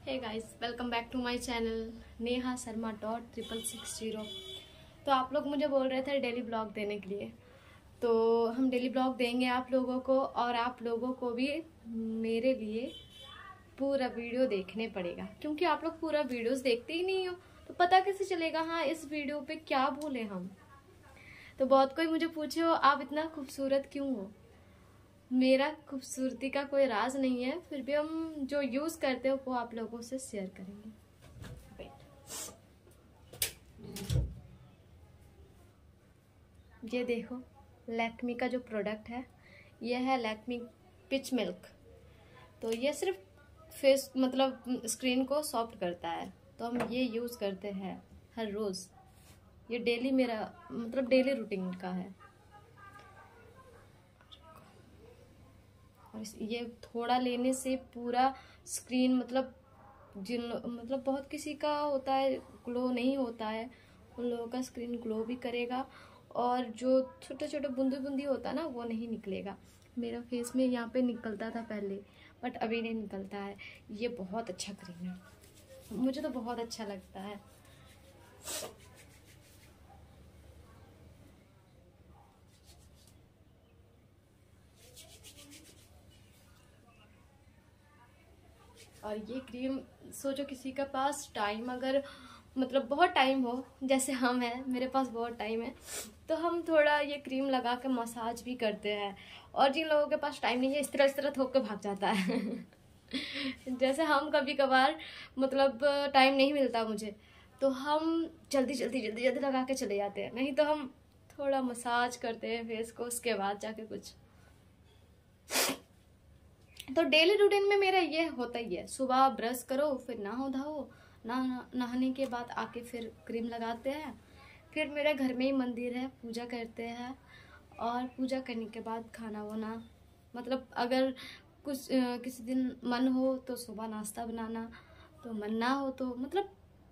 Hey guys, welcome back to my channel Neha Sharma .660। तो आप लोग मुझे बोल रहे थे डेली ब्लॉग देने के लिए, तो हम डेली ब्लॉग देंगे आप लोगों को, और आप लोगों को भी मेरे लिए पूरा वीडियो देखने पड़ेगा, क्योंकि आप लोग पूरा वीडियोस देखते ही नहीं हो, तो पता कैसे चलेगा हाँ इस वीडियो पे क्या बोले हम। तो बहुत कोई मुझे पूछे हो आप इतना खूबसूरत क्यों हो। मेरा खूबसूरती का कोई राज नहीं है, फिर भी हम जो यूज करते हो वो आप लोगों से शेयर करेंगे। ये देखो लैक्मी का जो प्रोडक्ट है, ये है लैक्मी पिच मिल्क। तो ये सिर्फ फेस मतलब स्क्रीन को सॉफ्ट करता है, तो हम ये यूज करते हैं हर रोज। ये डेली मेरा मतलब डेली रूटीन का है। और ये थोड़ा लेने से पूरा स्क्रीन मतलब बहुत किसी का होता है ग्लो नहीं होता है, उन लोगों का स्क्रीन ग्लो भी करेगा, और जो छोटे छोटे बूंदी बूंदी होता है ना वो नहीं निकलेगा। मेरा फेस में यहाँ पे निकलता था पहले, बट अभी नहीं निकलता है। ये बहुत अच्छा क्रीम है, मुझे तो बहुत अच्छा लगता है। और ये क्रीम सोचो किसी के पास टाइम अगर मतलब बहुत टाइम हो, जैसे हम हैं, मेरे पास बहुत टाइम है, तो हम थोड़ा ये क्रीम लगा के मसाज भी करते हैं। और जिन लोगों के पास टाइम नहीं है, इस तरह थोप के भाग जाता है जैसे हम कभी कभार मतलब टाइम नहीं मिलता मुझे, तो हम जल्दी लगा के चले जाते हैं, नहीं तो हम थोड़ा मसाज करते हैं फेस को, उसके बाद जाके कुछ। तो डेली रूटीन में मेरा ये होता ही है, सुबह ब्रश करो, फिर नहाओ धाओ, नहाने के बाद आके फिर क्रीम लगाते हैं। फिर मेरे घर में ही मंदिर है, पूजा करते हैं, और पूजा करने के बाद खाना वाना मतलब अगर कुछ किसी दिन मन हो तो सुबह नाश्ता बनाना, तो मन ना हो तो मतलब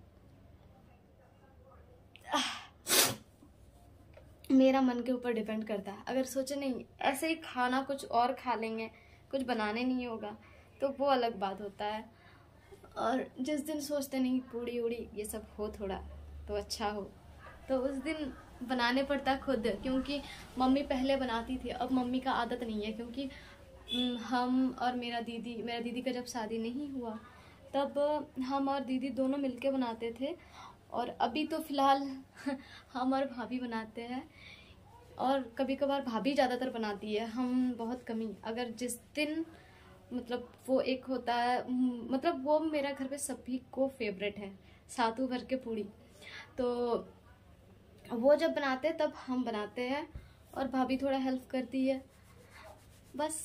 मेरा मन के ऊपर डिपेंड करता है। अगर सोचे नहीं ऐसे ही खाना कुछ और खा लेंगे, कुछ बनाने नहीं होगा, तो वो अलग बात होता है। और जिस दिन सोचते नहीं पूड़ी उड़ी ये सब हो थोड़ा तो अच्छा हो, तो उस दिन बनाने पड़ता खुद, क्योंकि मम्मी पहले बनाती थी, अब मम्मी का आदत नहीं है, क्योंकि हम और मेरा दीदी का जब शादी नहीं हुआ तब हम और दीदी दोनों मिलके बनाते थे, और अभी तो फिलहाल हम और भाभी बनाते हैं। और कभी कभार भाभी ज़्यादातर बनाती है, हम बहुत कमी। अगर जिस दिन मतलब वो एक होता है मतलब वो मेरा घर पे सभी को फेवरेट है, सातू भर के पूड़ी, तो वो जब बनाते हैं तब हम बनाते हैं, और भाभी थोड़ा हेल्प करती है, बस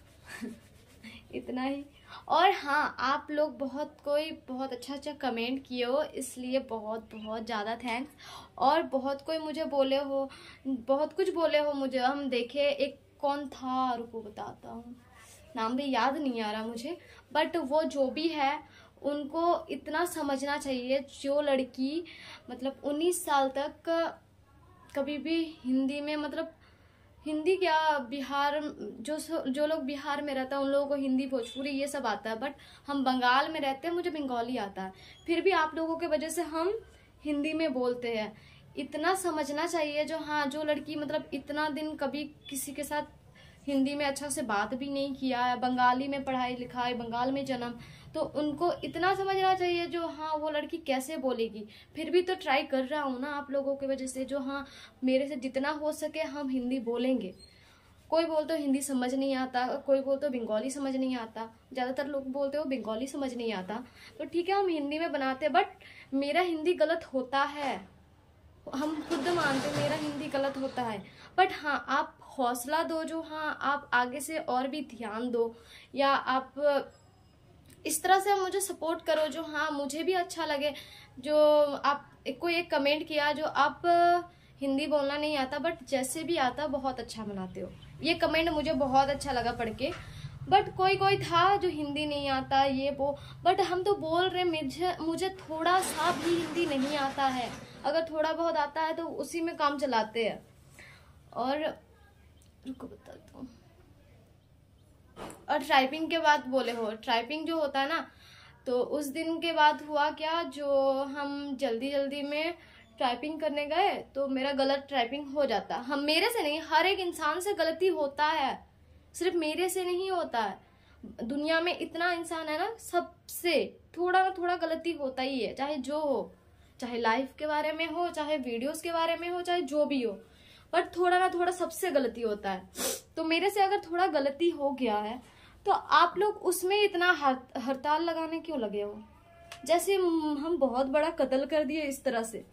इतना ही। और हाँ, आप लोग बहुत अच्छा कमेंट किए हो, इसलिए बहुत ज़्यादा थैंक्स। और बहुत कोई मुझे बोले हो, बहुत कुछ बोले हो मुझे, हम देखे एक कौन था, रुको बताता हूँ, नाम भी याद नहीं आ रहा मुझे, बट वो जो भी है उनको इतना समझना चाहिए, जो लड़की मतलब 19 साल तक कभी भी हिंदी में मतलब हिंदी क्या बिहार जो लोग बिहार में रहता है उन लोगों को हिंदी भोजपुरी ये सब आता है, बट हम बंगाल में रहते हैं, मुझे बंगाली आता है, फिर भी आप लोगों की वजह से हम हिंदी में बोलते हैं। इतना समझना चाहिए, जो लड़की मतलब इतना दिन कभी किसी के साथ हिंदी में अच्छा से बात भी नहीं किया है, बंगाली में पढ़ाई लिखाई, बंगाल में जन्म, तो उनको इतना समझना चाहिए वो लड़की कैसे बोलेगी। फिर भी तो ट्राई कर रहा हूँ ना आप लोगों की वजह से, मेरे से जितना हो सके हम हिंदी बोलेंगे। कोई बोलते हो हिंदी समझ नहीं आता, कोई बोलते हो बंगाली समझ नहीं आता, ज़्यादातर लोग बोलते हो बंगाली समझ नहीं आता, तो ठीक है हम हिंदी में बनाते हैं, बट मेरा हिंदी गलत होता है, हम खुद मानते मेरा हिंदी गलत होता है, बट हाँ आप हौसला दो, आप आगे से और भी ध्यान दो, या आप इस तरह से मुझे सपोर्ट करो, मुझे भी अच्छा लगे। जो आप कोई एक कमेंट किया, जो आप हिंदी बोलना नहीं आता बट जैसे भी आता बहुत अच्छा बनाते हो, ये कमेंट मुझे बहुत अच्छा लगा पढ़ के। बट कोई था जो हिंदी नहीं आता ये वो, बट हम तो बोल रहे, मुझे थोड़ा सा भी हिंदी नहीं आता है, अगर थोड़ा बहुत आता है तो उसी में काम चलाते हैं। और रुको बताता हूँ, और टाइपिंग के बाद बोले हो, टाइपिंग जो होता है ना, तो उस दिन के बाद हुआ क्या, जो हम जल्दी जल्दी में टाइपिंग करने गए तो मेरा गलत टाइपिंग हो जाता। हम, मेरे से नहीं, हर एक इंसान से गलती होता है, सिर्फ मेरे से नहीं होता है। दुनिया में इतना इंसान है ना, सबसे थोड़ा ना थोड़ा गलती होता ही है, चाहे जो हो, चाहे लाइफ के बारे में हो, चाहे वीडियोस के बारे में हो, चाहे जो भी हो, पर थोड़ा ना थोड़ा सबसे गलती होता है। तो मेरे से अगर थोड़ा गलती हो गया है तो आप लोग उसमें इतना हड़ताल लगाने क्यों लगे हो, जैसे हम बहुत बड़ा कत्ल कर दिए इस तरह से।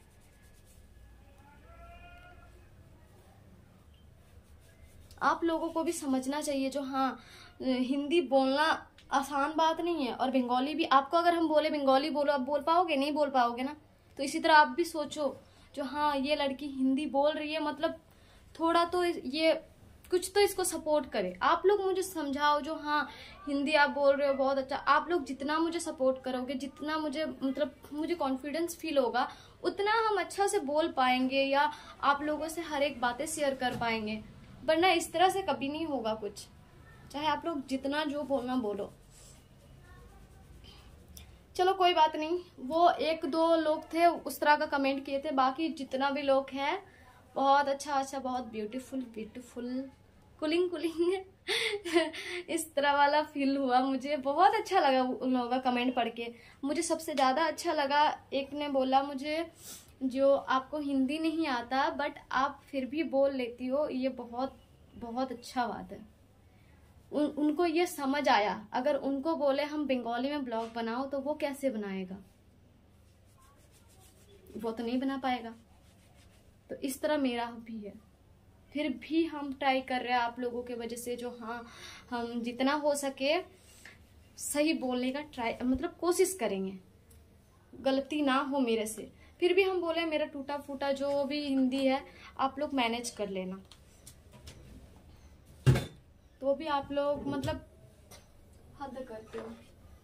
आप लोगों को भी समझना चाहिए, जो हाँ, हिंदी बोलना आसान बात नहीं है, और बंगाली भी। आपको अगर हम बोले बंगाली बोलो, आप बोल पाओगे? नहीं बोल पाओगे ना। तो इसी तरह आप भी सोचो, जो हाँ ये लड़की हिंदी बोल रही है, मतलब थोड़ा तो ये कुछ तो इसको सपोर्ट करे। आप लोग मुझे समझाओ, जो हाँ हिंदी आप बोल रहे हो बहुत अच्छा। आप लोग जितना मुझे सपोर्ट करोगे, जितना मुझे मतलब मुझे कॉन्फिडेंस फील होगा, उतना हम अच्छा से बोल पाएंगे, या आप लोगों से हर एक बातें शेयर कर पाएंगे। वरना इस तरह से कभी नहीं होगा कुछ, चाहे आप लोग जितना जो बोलना बोलो। चलो कोई बात नहीं, वो एक दो लोग थे उस तरह का कमेंट किए थे, बाकी जितना भी लोग हैं बहुत अच्छा, बहुत ब्यूटीफुल, कूलिंग इस तरह वाला फील हुआ। मुझे बहुत अच्छा लगा उन लोगों का कमेंट पढ़ के। मुझे सबसे ज्यादा अच्छा लगा, एक ने बोला मुझे, जो आपको हिंदी नहीं आता बट आप फिर भी बोल लेती हो, ये बहुत अच्छा बात है। उनको ये समझ आया। अगर उनको बोले हम बंगाली में ब्लॉग बनाओ तो वो कैसे बनाएगा, वो तो नहीं बना पाएगा। तो इस तरह मेरा भी है, फिर भी हम ट्राई कर रहे हैं आप लोगों के वजह से, जो हाँ हम जितना हो सके सही बोलने का ट्राई, मतलब कोशिश करेंगे, गलती ना हो मेरे से। फिर भी हम बोले मेरा टूटा फूटा जो भी हिंदी है आप लोग मैनेज कर लेना। तो भी आप लोग मतलब हद करते हो।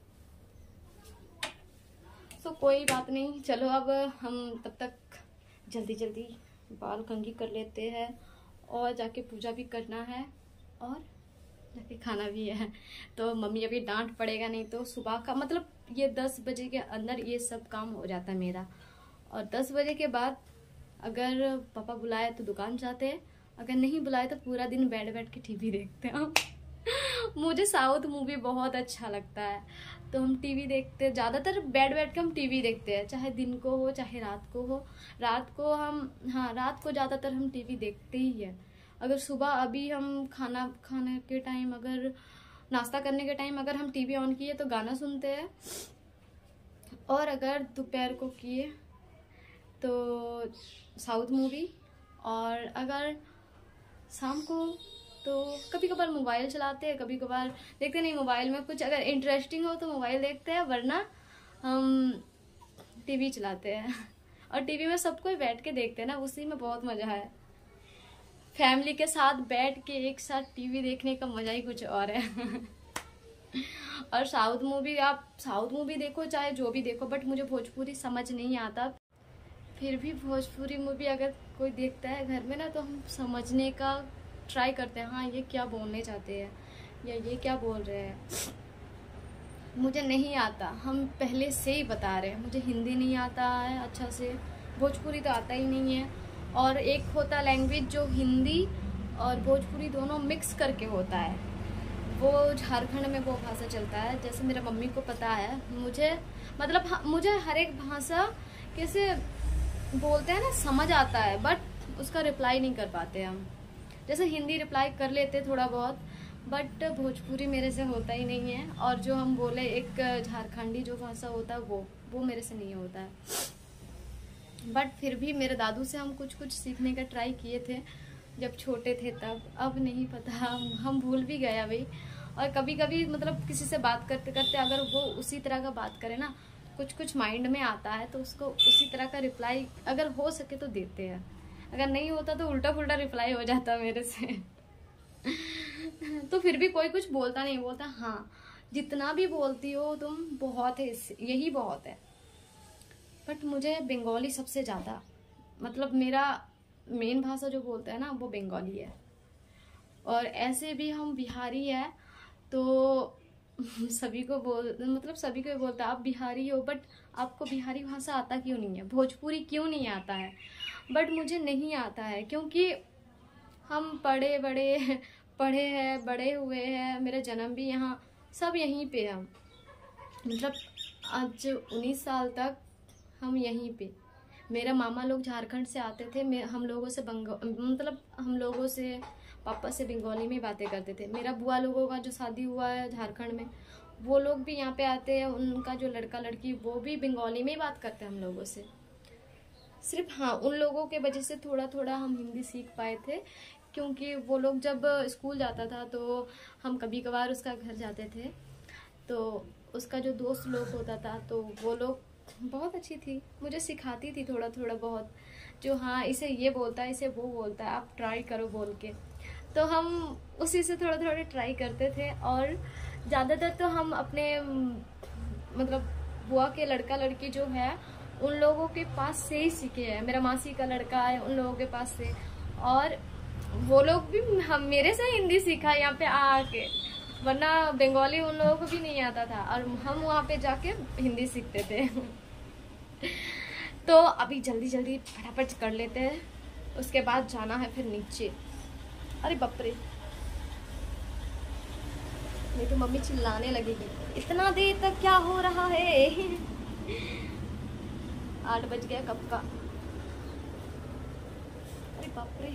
तो कोई बात नहीं, चलो अब हम तब तक जल्दी बाल कंघी कर लेते हैं, और जाके पूजा भी करना है, और जाके खाना भी है। तो मम्मी अभी डांट पड़ेगा, नहीं तो सुबह का मतलब ये 10 बजे के अंदर ये सब काम हो जाता है मेरा। और 10 बजे के बाद अगर पापा बुलाए तो दुकान जाते हैं, अगर नहीं बुलाए तो पूरा दिन बैठ के टीवी देखते हैं। मुझे साउथ मूवी बहुत अच्छा लगता है, तो हम टीवी देखते हैं, ज्यादातर बैठ के हम टीवी देखते हैं, चाहे दिन को हो चाहे रात को हो। रात को ज्यादातर हम टीवी देखते ही है। अगर सुबह अभी हम खाना खाने के टाइम, अगर नाश्ता करने के टाइम अगर हम टीवी ऑन किए तो गाना सुनते हैं, और अगर दोपहर को किए तो साउथ मूवी, और अगर शाम को तो कभी कभार मोबाइल चलाते हैं, कभी कभार देखते नहीं। मोबाइल में कुछ अगर इंटरेस्टिंग हो तो मोबाइल देखते हैं, वरना हम टीवी चलाते हैं। और टीवी में सब कोई बैठ के देखते हैं ना, उसी में बहुत मजा है। फैमिली के साथ बैठ के एक साथ टीवी देखने का मजा ही कुछ और है। और साउथ मूवी, आप साउथ मूवी देखो चाहे जो भी देखो, बट मुझे भोजपुरी समझ नहीं आता। फिर भी भोजपुरी मूवी अगर कोई देखता है घर में ना, तो हम समझने का ट्राई करते हैं, हाँ ये क्या बोलने चाहते हैं या ये क्या बोल रहे हैं। मुझे नहीं आता, हम पहले से ही बता रहे हैं, मुझे हिंदी नहीं आता है अच्छा से, भोजपुरी तो आता ही नहीं है। और एक होता लैंग्वेज जो हिंदी और भोजपुरी दोनों मिक्स करके होता है, वो झारखंड में वो भाषा चलता है। जैसे मेरे मम्मी को पता है, मुझे मतलब मुझे हर एक भाषा कैसे बोलते हैं ना समझ आता है, बट उसका रिप्लाई नहीं कर पाते हम। जैसे हिंदी रिप्लाई कर लेते थोड़ा बहुत, बट भोजपुरी मेरे से होता ही नहीं है। और जो हम बोले एक झारखंडी जो भाषा होता है वो मेरे से नहीं होता है। बट फिर भी मेरे दादू से हम कुछ सीखने का ट्राई किए थे जब छोटे थे तब, अब नहीं पता, हम भूल भी गए अभी। और कभी कभी मतलब किसी से बात करते करते अगर वो उसी तरह का बात करे ना, कुछ माइंड में आता है तो उसको उसी तरह का रिप्लाई अगर हो सके तो देते हैं, अगर नहीं होता तो उल्टा पुल्टा रिप्लाई हो जाता मेरे से। तो फिर भी कोई कुछ बोलता नहीं, बोलता हाँ जितना भी बोलती हो तुम बहुत है, यही बहुत है। बट मुझे बंगाली सबसे ज़्यादा, मतलब मेरा मेन भाषा जो बोलता है ना वो बंगाली है। और ऐसे भी हम बिहारी है, तो सभी को सभी को बोलता है आप बिहारी हो, बट आपको बिहारी भाषा आता क्यों नहीं है, भोजपुरी क्यों नहीं आता है। बट मुझे नहीं आता है क्योंकि हम पढ़े हैं, बड़े हुए हैं, मेरा जन्म भी यहाँ, सब यहीं पे हम, मतलब आज 19 साल तक हम यहीं पे। मेरा मामा लोग झारखंड से आते थे, हम लोगों से पापा से बंगाली में बातें करते थे। मेरा बुआ लोगों का जो शादी हुआ है झारखंड में, वो लोग भी यहाँ पे आते हैं, उनका जो लड़का लड़की वो भी बंगाली में ही बात करते हैं हम लोगों से। सिर्फ हाँ, उन लोगों के वजह से थोड़ा थोड़ा हम हिंदी सीख पाए थे, क्योंकि वो लोग जब स्कूल जाता था तो हम कभी कभार उसका घर जाते थे, तो उसका जो दोस्त लोग होता था तो वो लोग बहुत अच्छी थी, मुझे सिखाती थी थोड़ा थोड़ा बहुत, जो हाँ इसे ये बोलता है, इसे वो बोलता है, आप ट्राई करो बोल के। तो हम उसी से थोड़ा थोड़ा ट्राई करते थे। और ज़्यादातर तो हम अपने मतलब बुआ के लड़का लड़की जो है उन लोगों के पास से ही सीखे हैं। मेरा मासी का लड़का है, उन लोगों के पास से, और वो लोग भी हम मेरे से हिंदी सीखा यहाँ पे आके, वरना बंगाली उन लोगों को भी नहीं आता था और हम वहाँ पे जाके हिंदी सीखते थे। तो अभी जल्दी जल्दी फटाफट कर लेते हैं, उसके बाद जाना है फिर नीचे। अरे बाप रे, नहीं तो मम्मी चिल्लाने लगेगी, इतना देर तक क्या हो रहा है। 8 बज गया कब का। अरे बाप रे,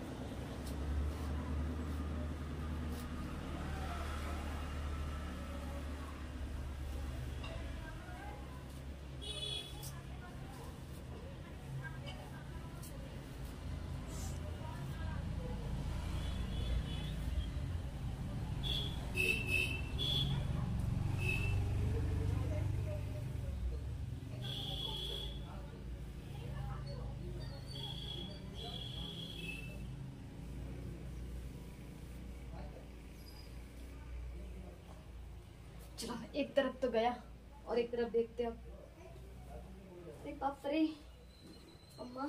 चलो एक तरफ तो गया और एक तरफ देखते अब। अरे बाप रे अम्मा,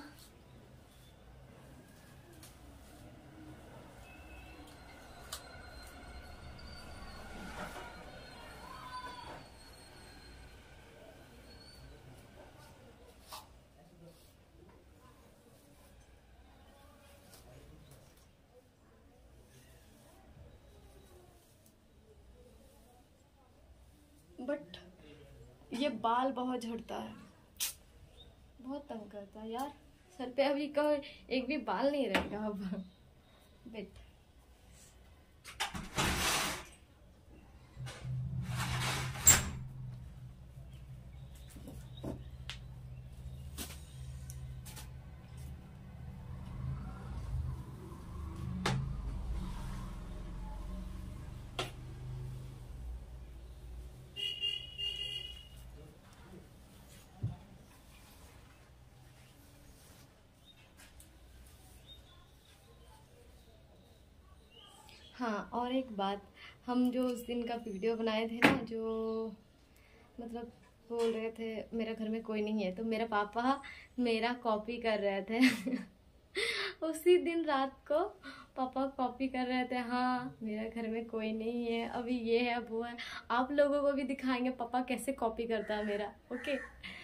बट ये बाल बहुत झड़ता है, बहुत तंग करता है यार। सर पे अभी का एक भी बाल नहीं रहेगा अब। वेट, हाँ और एक बात, हम जो उस दिन का वीडियो बनाए थे ना, जो मतलब बोल रहे थे मेरा घर में कोई नहीं है, तो मेरा पापा मेरा कॉपी कर रहे थे। उसी दिन रात को पापा कॉपी कर रहे थे, हाँ मेरा घर में कोई नहीं है, अभी ये है वो है। आप लोगों को भी दिखाएंगे पापा कैसे कॉपी करता है मेरा, ओके।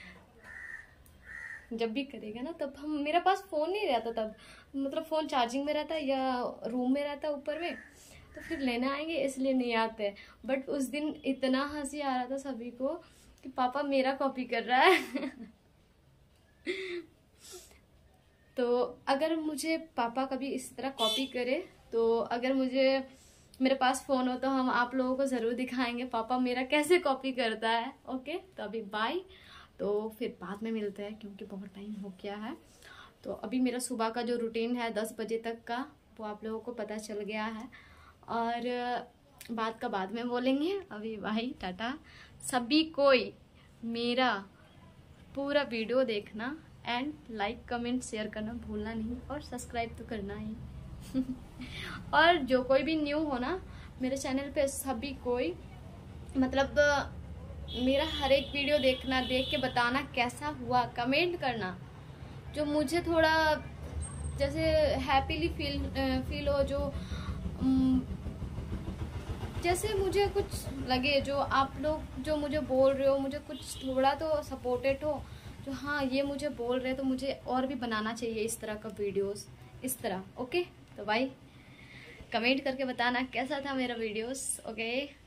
जब भी करेगा ना तब हम, मेरा पास फ़ोन नहीं रहता तब, मतलब फ़ोन चार्जिंग में रहता या रूम में रहता ऊपर में, तो फिर लेने आएंगे इसलिए नहीं आते। बट उस दिन इतना हंसी आ रहा था सभी को कि पापा मेरा कॉपी कर रहा है। तो अगर मुझे पापा कभी इस तरह कॉपी करे, तो अगर मुझे मेरे पास फ़ोन हो तो हम आप लोगों को ज़रूर दिखाएंगे पापा मेरा कैसे कॉपी करता है, ओके। तो अभी बाय, तो फिर बाद में मिलते हैं क्योंकि बहुत टाइम हो गया है। तो अभी मेरा सुबह का जो रूटीन है 10 बजे तक का, वो आप लोगों को पता चल गया है, और बात का बाद में बोलेंगे। अभी भाई टाटा, सभी कोई मेरा पूरा वीडियो देखना एंड लाइक कमेंट शेयर करना भूलना नहीं, और सब्सक्राइब तो करना ही। और जो कोई भी न्यू हो ना मेरे चैनल पे, सभी कोई मतलब मेरा हर एक वीडियो देखना, देख के बताना कैसा हुआ, कमेंट करना, जो मुझे थोड़ा जैसे हैप्पीली फील हो, जो जैसे मुझे कुछ लगे, जो आप लोग जो मुझे बोल रहे हो, मुझे कुछ थोड़ा तो सपोर्टेड हो, जो हाँ ये मुझे बोल रहे हैं तो मुझे और भी बनाना चाहिए इस तरह का वीडियोस, इस तरह। ओके, तो भाई कमेंट करके बताना कैसा था मेरा वीडियोस। ओके।